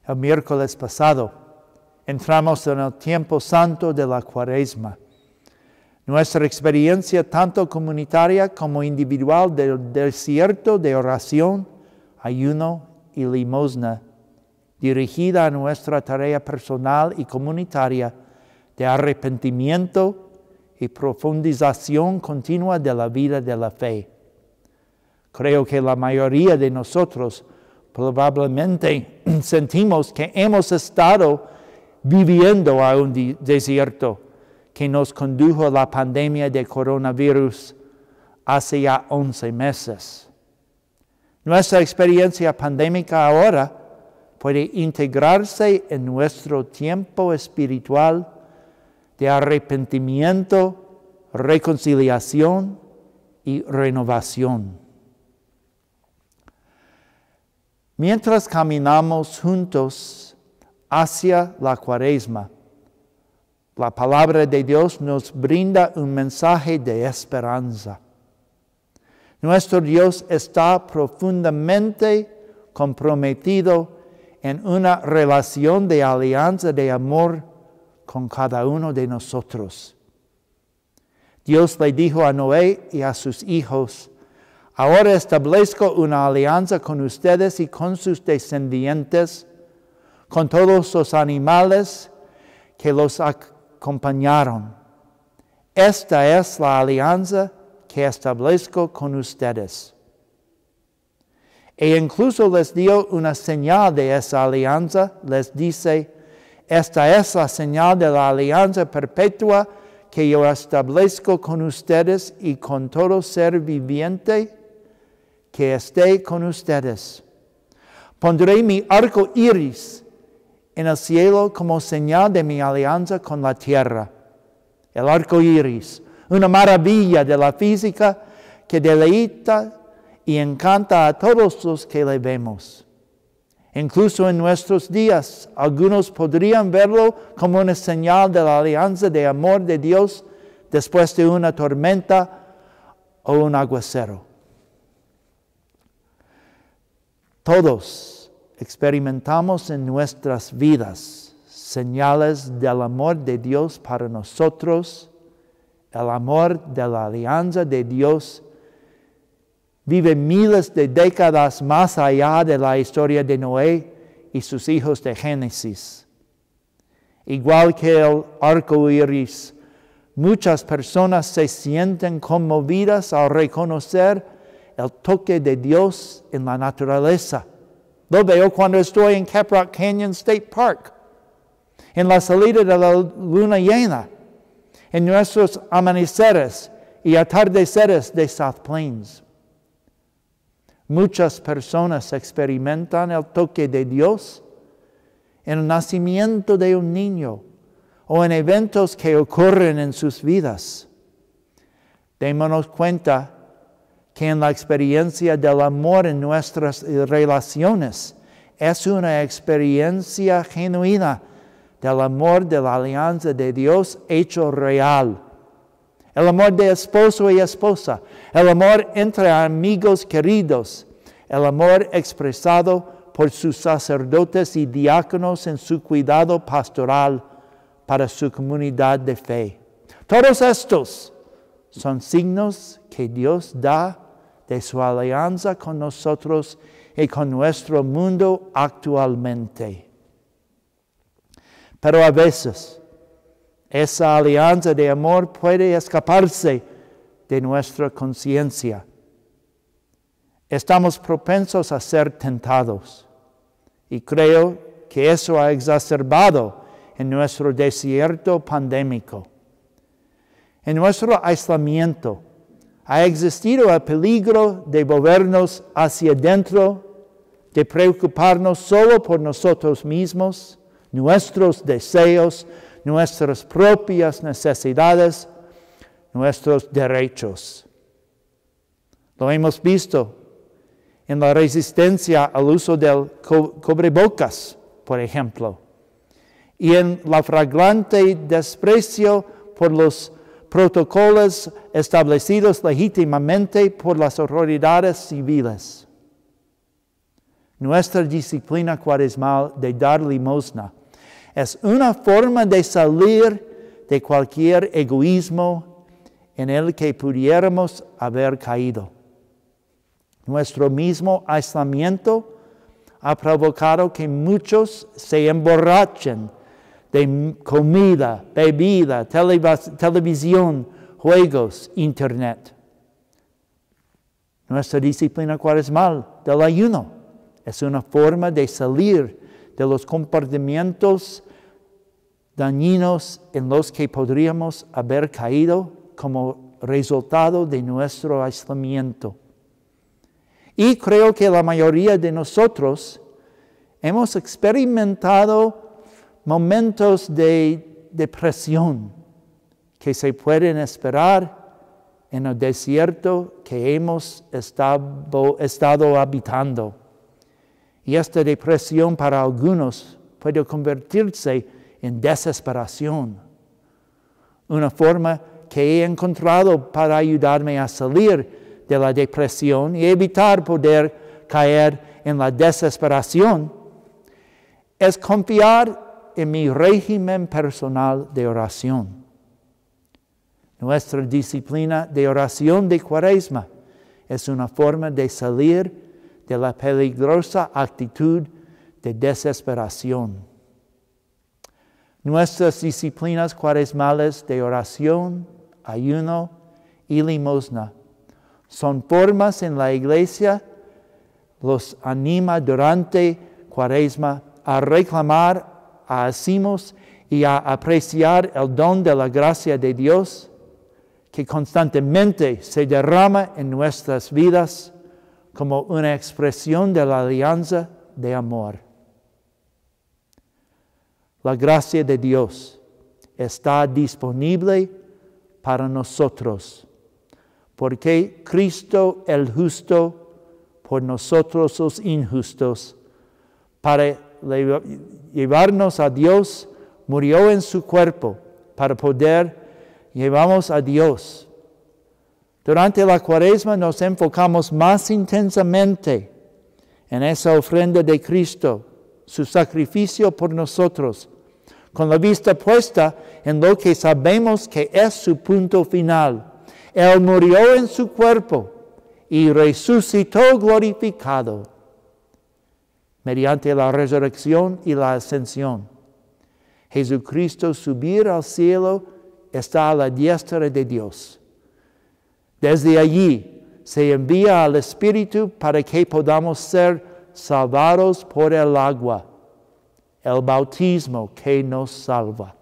El miércoles pasado entramos en el tiempo santo de la cuaresma. Nuestra experiencia tanto comunitaria como individual del desierto de oración, ayuno y limosna, dirigida a nuestra tarea personal y comunitaria de arrepentimiento y profundización continua de la vida de la fe. Creo que la mayoría de nosotros probablemente sentimos que hemos estado viviendo a un desierto que nos condujo a la pandemia de coronavirus hace ya 11 meses. Nuestra experiencia pandémica ahora puede integrarse en nuestro tiempo espiritual de arrepentimiento, reconciliación y renovación. Mientras caminamos juntos hacia la cuaresma, la palabra de Dios nos brinda un mensaje de esperanza. Nuestro Dios está profundamente comprometido en una relación de alianza de amor con cada uno de nosotros. Dios le dijo a Noé y a sus hijos: ahora establezco una alianza con ustedes y con sus descendientes, con todos los animales que los acompañaron. Esta es la alianza que establezco con ustedes. E incluso les dio una señal de esa alianza. Les dice: esta es la señal de la alianza perpetua que yo establezco con ustedes y con todo ser viviente que esté con ustedes. Pondré mi arco iris en el cielo como señal de mi alianza con la tierra. El arco iris, una maravilla de la física que deleita y encanta a todos los que le vemos. Incluso en nuestros días, algunos podrían verlo como una señal de la alianza de amor de Dios después de una tormenta o un aguacero. Todos experimentamos en nuestras vidas señales del amor de Dios para nosotros. El amor de la alianza de Dios vive miles de décadas más allá de la historia de Noé y sus hijos de Génesis. Igual que el arco iris, muchas personas se sienten conmovidas al reconocer el toque de Dios en la naturaleza. Lo veo cuando estoy en Caprock Canyon State Park, en la salida de la luna llena, en nuestros amaneceres y atardeceres de South Plains. Muchas personas experimentan el toque de Dios en el nacimiento de un niño o en eventos que ocurren en sus vidas. Démonos cuenta que en la experiencia del amor en nuestras relaciones es una experiencia genuina del amor de la alianza de Dios hecho real. El amor de esposo y esposa, el amor entre amigos queridos, el amor expresado por sus sacerdotes y diáconos en su cuidado pastoral para su comunidad de fe. Todos estos son signos que Dios da de su alianza con nosotros y con nuestro mundo actualmente. Pero a veces esa alianza de amor puede escaparse de nuestra conciencia. Estamos propensos a ser tentados y creo que eso ha exacerbado en nuestro desierto pandémico. En nuestro aislamiento ha existido el peligro de volvernos hacia adentro, de preocuparnos solo por nosotros mismos, nuestros deseos, nuestras propias necesidades, nuestros derechos. Lo hemos visto en la resistencia al uso del cubrebocas, por ejemplo, y en la flagrante desprecio por los protocolos establecidos legítimamente por las autoridades civiles. Nuestra disciplina cuaresmal de dar limosna es una forma de salir de cualquier egoísmo en el que pudiéramos haber caído. Nuestro mismo aislamiento ha provocado que muchos se emborrachen de comida, bebida, televisión, juegos, internet. Nuestra disciplina cuaresmal del ayuno es una forma de salir de los comportamientos dañinos en los que podríamos haber caído como resultado de nuestro aislamiento. Y creo que la mayoría de nosotros hemos experimentado momentos de depresión que se pueden esperar en el desierto que hemos estado habitando. Y esta depresión para algunos puede convertirse en desesperación. Una forma que he encontrado para ayudarme a salir de la depresión y evitar poder caer en la desesperación es confiar en mi régimen personal de oración. Nuestra disciplina de oración de cuaresma es una forma de salir de la peligrosa actitud de desesperación. Nuestras disciplinas cuaresmales de oración, ayuno y limosna son formas en la iglesia los anima durante cuaresma a reclamar a hacimos y a apreciar el don de la gracia de Dios que constantemente se derrama en nuestras vidas como una expresión de la alianza de amor. La gracia de Dios está disponible para nosotros, porque Cristo el justo por nosotros los injustos, para llevarnos a Dios, murió en su cuerpo para poder llevarnos a Dios. Durante la cuaresma nos enfocamos más intensamente en esa ofrenda de Cristo, su sacrificio por nosotros, con la vista puesta en lo que sabemos que es su punto final. Él murió en su cuerpo y resucitó glorificado mediante la resurrección y la ascensión. Jesucristo subir al cielo está a la diestra de Dios. Desde allí se envía al Espíritu para que podamos ser salvados por el agua, el bautismo que nos salva.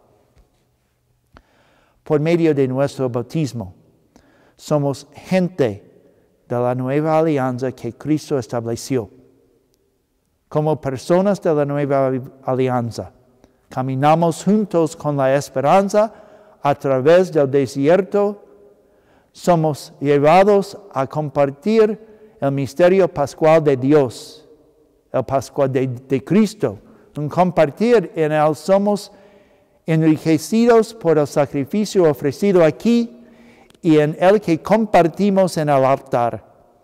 Por medio de nuestro bautismo, somos gente de la nueva alianza que Cristo estableció. Como personas de la nueva alianza, caminamos juntos con la esperanza a través del desierto. Somos llevados a compartir el misterio pascual de Dios, el pascual de Cristo. Un compartir en él somos enriquecidos por el sacrificio ofrecido aquí y en el que compartimos en el altar.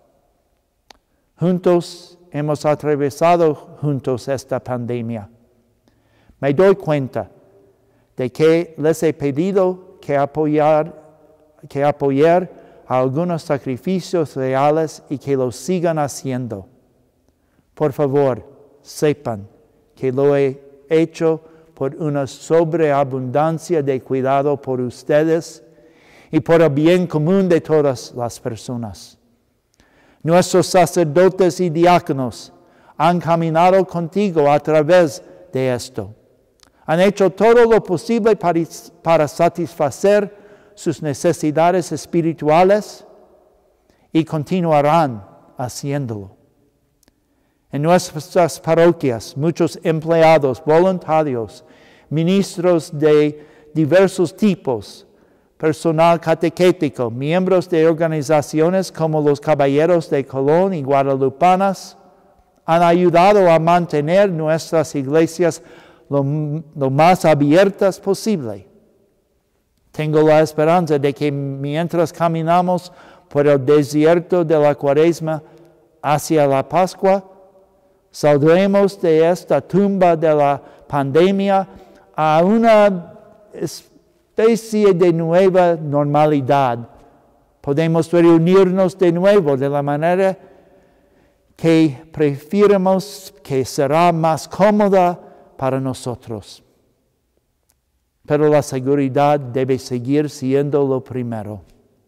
Juntos hemos atravesado juntos esta pandemia. Me doy cuenta de que les he pedido que apoyar algunos sacrificios reales y que lo sigan haciendo. Por favor, sepan que lo he hecho por una sobreabundancia de cuidado por ustedes y por el bien común de todas las personas. Nuestros sacerdotes y diáconos han caminado contigo a través de esto. Han hecho todo lo posible para satisfacer sus necesidades espirituales y continuarán haciéndolo. En nuestras parroquias, muchos empleados, voluntarios, ministros de diversos tipos, personal catequético, miembros de organizaciones como los Caballeros de Colón y Guadalupanas, han ayudado a mantener nuestras iglesias lo más abiertas posible. Tengo la esperanza de que mientras caminamos por el desierto de la cuaresma hacia la Pascua, Saldremos de esta tumba de la pandemia a una especie de nueva normalidad. Podemos reunirnos de nuevo de la manera que prefiramos, que será más cómoda para nosotros. Pero la seguridad debe seguir siendo lo primero.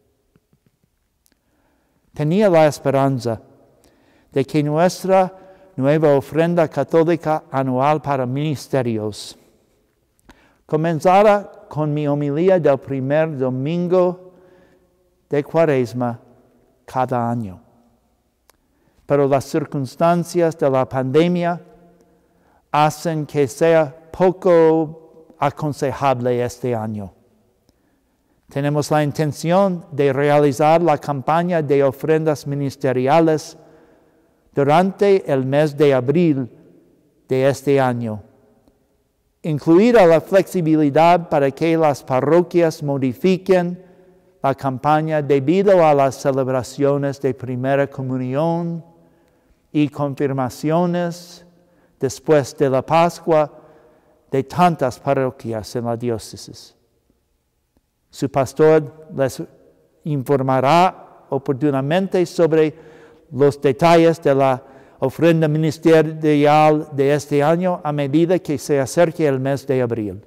Tenía la esperanza de que nuestra nueva ofrenda católica anual para ministerios comenzara con mi homilía del primer domingo de cuaresma cada año. Pero las circunstancias de la pandemia hacen que sea poco aconsejable este año. Tenemos la intención de realizar la campaña de ofrendas ministeriales durante el mes de abril de este año. Incluida la flexibilidad para que las parroquias modifiquen la campaña debido a las celebraciones de primera comunión y confirmaciones después de la Pascua de tantas parroquias en la diócesis. Su pastor les informará oportunamente sobre los detalles de la ofrenda ministerial de este año a medida que se acerque el mes de abril.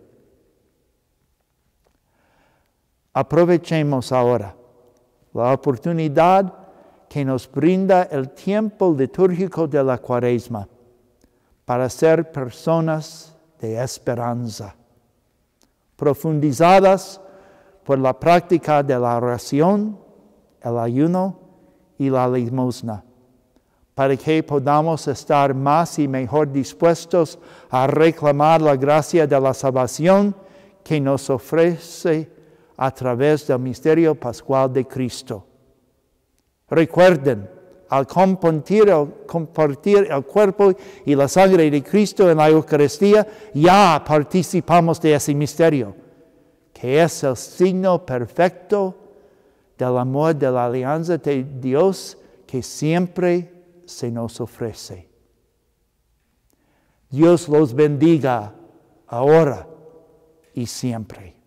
Aprovechemos ahora la oportunidad que nos brinda el tiempo litúrgico de la cuaresma para ser personas de esperanza, profundizadas por la práctica de la oración, el ayuno y la limosna, para que podamos estar más y mejor dispuestos a reclamar la gracia de la salvación que nos ofrece a través del misterio pascual de Cristo. Recuerden, al compartir el cuerpo y la sangre de Cristo en la Eucaristía, ya participamos de ese misterio, que es el signo perfecto del amor de la alianza de Dios que siempre se nos ofrece. Dios los bendiga ahora y siempre.